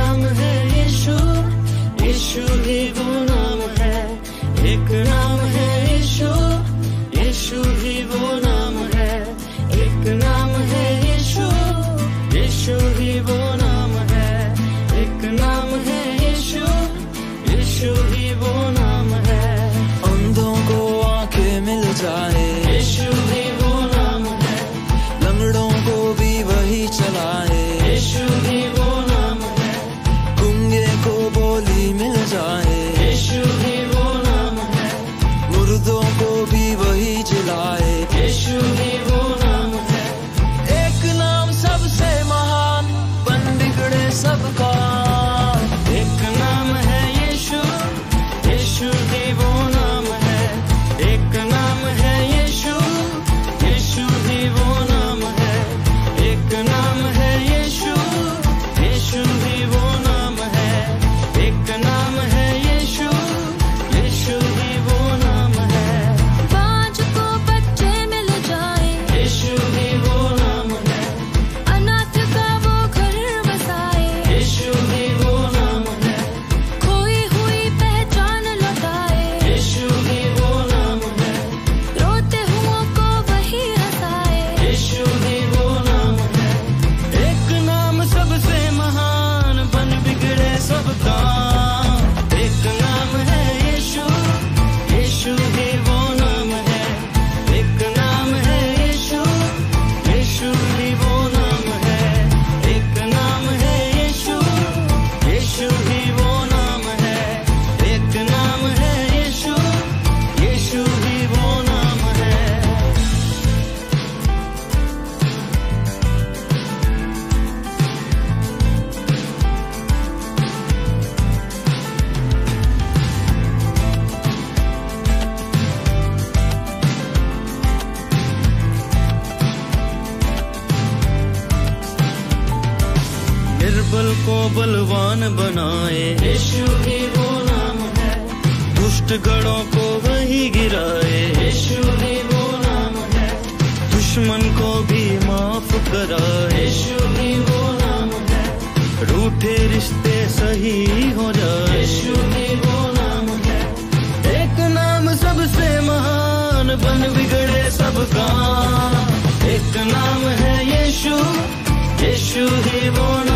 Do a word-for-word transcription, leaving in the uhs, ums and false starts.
नाम है यीशु, यीशु ही वो नाम है। एक नाम है यीशु, यीशु ही वो नाम है। एक नाम है यीशु, यीशु ही वो नाम है। एक नाम है यीशु, यीशु ही वो नाम है। अंधों को आंखें मिल जाए, यीशु ही वो नाम है। लंगड़ों को भी वही चलाए, यीशु ही वो नाम है। गूंगे को बोली मिल जाए, यीशु ही वो नाम है। मुर्दों को भी वही जिलाए, यीशु ही वो नाम है। एक नाम सबसे महान, बन बिगड़े सबका। एक नाम है यीशु, यीशु ही वो नाम है। एक नाम है यीशु, यीशु ही वो नाम है। एक नाम है यीशु, यीशु ही वो नाम है। एक नाम है यीशु, यीशु ही वो नाम है। बाज को बच्चे मिल जाए, यीशु ही वो नाम है। अनाथ का वो घर बसाए, यीशु ही वो नाम है। खोई हुई पहचान लौटाए, यीशु ही वो नाम है। रोते हुओं को वही हंसाए, यीशु ही वो नाम है। एक नाम सबसे महान, बन बिगड़े सबका। एक नाम है यीशु, यीशु ही वो नाम है। एक नाम है यीशु, यीशु ही वो नाम है। एक नाम है यीशु, यीशु ही वो नाम है। एक नाम है यीशु, यीशु ही वो नाम है। निर्बल को बलवान बनाए, यीशु ही वो नाम है। दुष्ट गढ़ों को वही गिराए, यीशु ही वो नाम है। दुश्मन को भी माफ कराए, यीशु ही वो नाम है। रूठे रिश्ते सही हो जाए, यीशु ही वो नाम है। एक नाम सबसे महान, बन बिगड़े सबका। एक नाम है यीशु, यीशु ही वो नाम